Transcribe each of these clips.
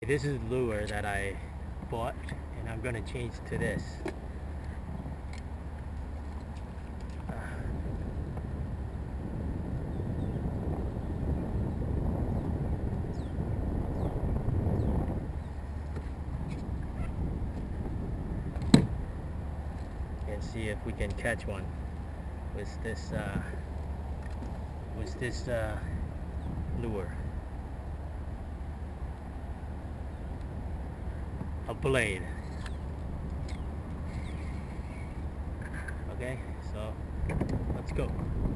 This is the lure that I bought, and I'm gonna change to this. And see if we can catch one with this lure. A blade. Okay, so let's go.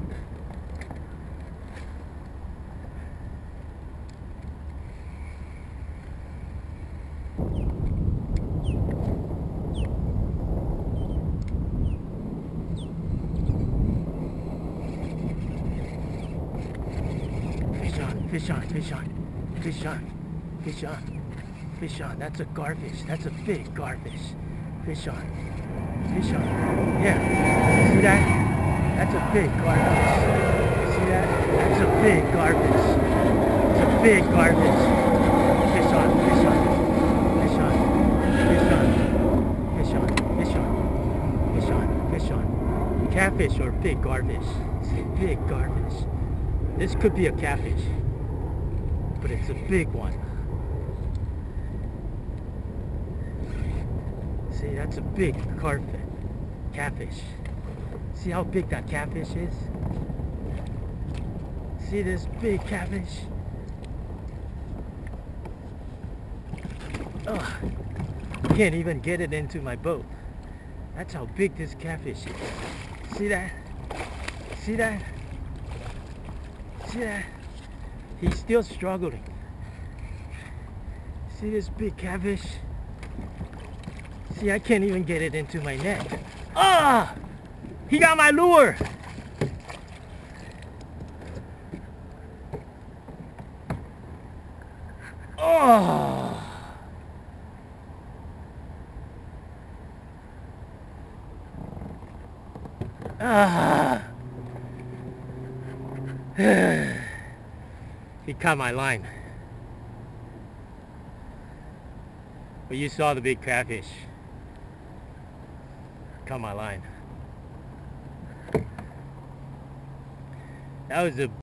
Fish on, fish on, fish on, fish on, fish on. Fish on. That's a garfish. That's a big garfish. Fish on. Fish on. Yeah. See that? That's a big garfish. See that? That's a big garfish. It's a big garfish. Fish on. Fish on. Fish on. Fish on. Fish on. Fish on. Fish on. Fish on. Catfish or big garfish? It's a big garfish. This could be a catfish, but it's a big one. See, that's a big catfish. See how big that catfish is? See this big catfish? Ugh, can't even get it into my boat. That's how big this catfish is. See that? See that? See that? He's still struggling. See this big catfish? See, I can't even get it into my net. Ah! He got my lure! Oh! Ah! He caught my line. But you saw the big catfish. Caught my line. That was a